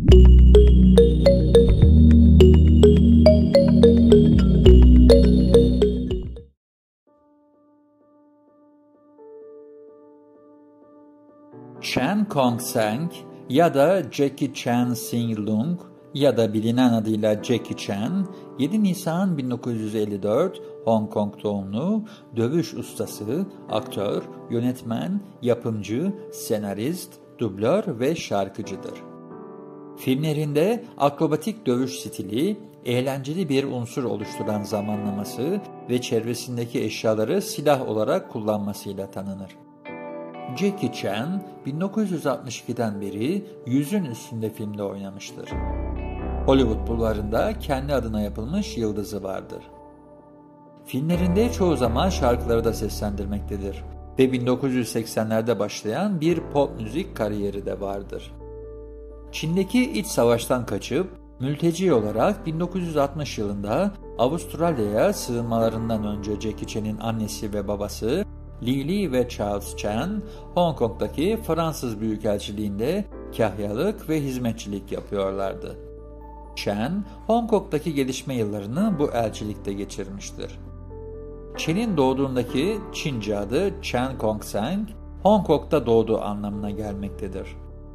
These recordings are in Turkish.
Chen Kong-seng ya da Jackie Chan Sing-lung ya da bilinen adıyla Jackie Chan, 7 Nisan 1954 Hong Kong doğumlu dövüş ustası, aktör, yönetmen, yapımcı, senarist, dublör ve şarkıcıdır. Filmlerinde akrobatik dövüş stili, eğlenceli bir unsur oluşturan zamanlaması ve çevresindeki eşyaları silah olarak kullanmasıyla tanınır. Jackie Chan, 1962'den beri 100'ün üstünde filmde oynamıştır. Hollywood bulvarında kendi adına yapılmış yıldızı vardır. Filmlerinde çoğu zaman şarkıları da seslendirmektedir ve 1980'lerde başlayan bir pop müzik kariyeri de vardır. Çin'deki iç savaştan kaçıp mülteci olarak 1960 yılında Avustralya'ya sığınmalarından önce Jackie Chan'in annesi ve babası Lily ve Charles Chan, Hong Kong'daki Fransız Büyükelçiliğinde kahyalık ve hizmetçilik yapıyorlardı. Chan, Hong Kong'daki gelişme yıllarını bu elçilikte geçirmiştir. Chan'in doğduğundaki Çince adı Chen Kong-seng, Hong Kong'da doğduğu anlamına gelmektedir.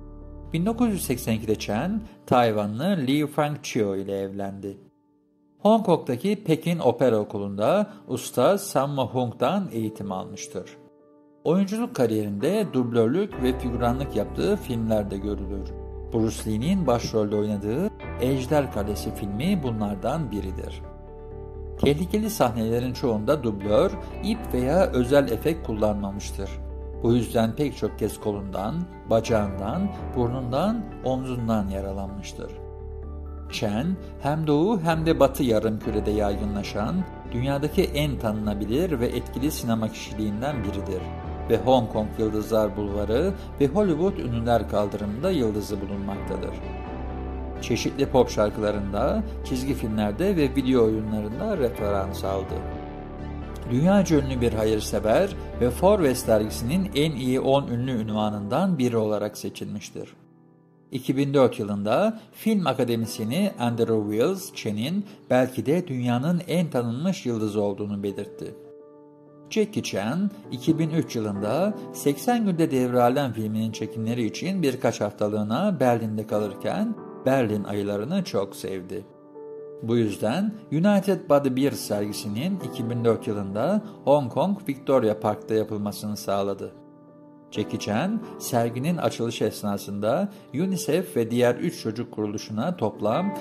1982'de Chan, Tayvanlı Liu Fangchio ile evlendi. Hong Kong'daki Pekin Opera Okulu'nda usta Sammo Hung'dan eğitim almıştır. Oyunculuk kariyerinde dublörlük ve figüranlık yaptığı filmlerde görülür. Bruce Lee'nin başrolde oynadığı Ejder Kalesi filmi bunlardan biridir. Tehlikeli sahnelerin çoğunda dublör, ip veya özel efekt kullanmamıştır. Bu yüzden pek çok kez kolundan, bacağından, burnundan, omzundan yaralanmıştır. Chen, hem Doğu hem de Batı yarımkürede yaygınlaşan, dünyadaki en tanınabilir ve etkili sinema kişiliğinden biridir ve Hong Kong Yıldızlar Bulvarı ve Hollywood Ünlüler Kaldırımı'nda yıldızı bulunmaktadır. Çeşitli pop şarkılarında, çizgi filmlerde ve video oyunlarında referans aldı. Dünyaca ünlü bir hayırsever ve Forbes dergisinin en iyi 10 ünlü unvanından biri olarak seçilmiştir. 2004 yılında film akademisyeni Andrew Wills, Chen'in belki de dünyanın en tanınmış yıldızı olduğunu belirtti. Jackie Chan, 2003 yılında 80 Günde Devralen filminin çekimleri için birkaç haftalığına Berlin'de kalırken Berlin ayılarını çok sevdi. Bu yüzden United Body Beer sergisinin 2004 yılında Hong Kong Victoria Park'ta yapılmasını sağladı. Jackie Chan, serginin açılışı esnasında UNICEF ve diğer 3 çocuk kuruluşuna toplam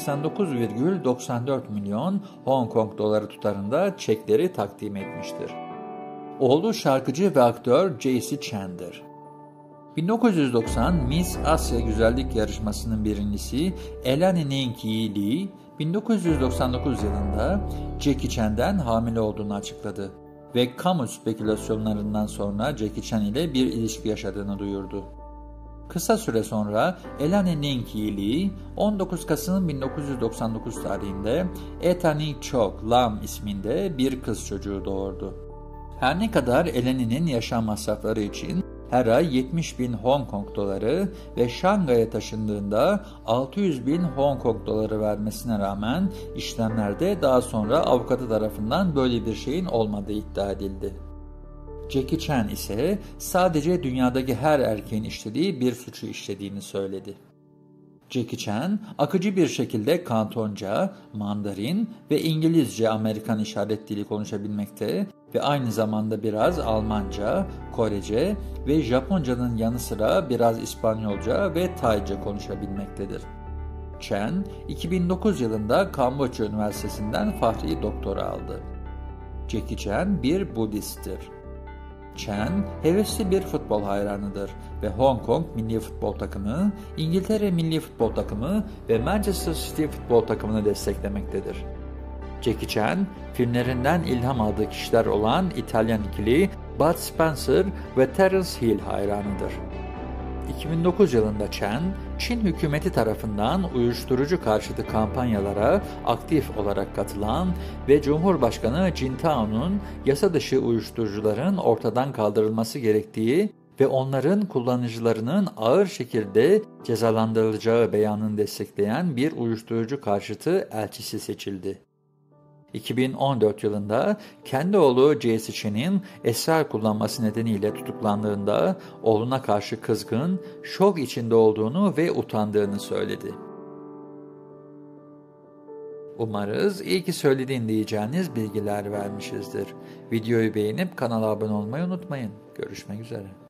89,94 milyon Hong Kong doları tutarında çekleri takdim etmiştir. Oğlu şarkıcı ve aktör J.C. Chan'dır. 1990 Miss Asya Güzellik Yarışması'nın birincisi Elani Ning-Yi Lee, 1999 yılında Jackie Chan'den hamile olduğunu açıkladı ve kamu spekülasyonlarından sonra Jackie Chan ile bir ilişki yaşadığını duyurdu. Kısa süre sonra Elani Ning-Yi Lee, 19 Kasım 1999 tarihinde Eta Ning-chok Lam isminde bir kız çocuğu doğurdu. Her ne kadar Elani'nin yaşam masrafları için her ay 70.000 Hong Kong doları ve Şangay'a taşındığında 600.000 Hong Kong doları vermesine rağmen işlemlerde daha sonra avukatı tarafından böyle bir şeyin olmadığı iddia edildi. Jackie Chan ise sadece dünyadaki her erkeğin işlediği bir suçu işlediğini söyledi. Jackie Chan, akıcı bir şekilde Kantonca, Mandarin ve İngilizce Amerikan işaret dili konuşabilmekte ve aynı zamanda biraz Almanca, Korece ve Japonca'nın yanı sıra biraz İspanyolca ve Tayca konuşabilmektedir. Chan, 2009 yılında Kamboçya Üniversitesi'nden Fahri Doktora aldı. Jackie Chan bir Budisttir. Chan, hevesli bir futbol hayranıdır ve Hong Kong milli futbol takımı, İngiltere milli futbol takımı ve Manchester City futbol takımını desteklemektedir. Jackie Chan, filmlerinden ilham aldığı kişiler olan İtalyan ikili Bud Spencer ve Terence Hill hayranıdır. 2009 yılında Chan, Çin hükümeti tarafından uyuşturucu karşıtı kampanyalara aktif olarak katılan ve Cumhurbaşkanı Jintao'nun yasa dışı uyuşturucuların ortadan kaldırılması gerektiği ve onların kullanıcılarının ağır şekilde cezalandırılacağı beyanını destekleyen bir uyuşturucu karşıtı elçisi seçildi. 2014 yılında kendi oğlu Jesse Chen'in esrar kullanması nedeniyle tutuklandığında oğluna karşı kızgın, şok içinde olduğunu ve utandığını söyledi. Umarız iyi ki söylediğin diyeceğiniz bilgiler vermişizdir. Videoyu beğenip kanala abone olmayı unutmayın. Görüşmek üzere.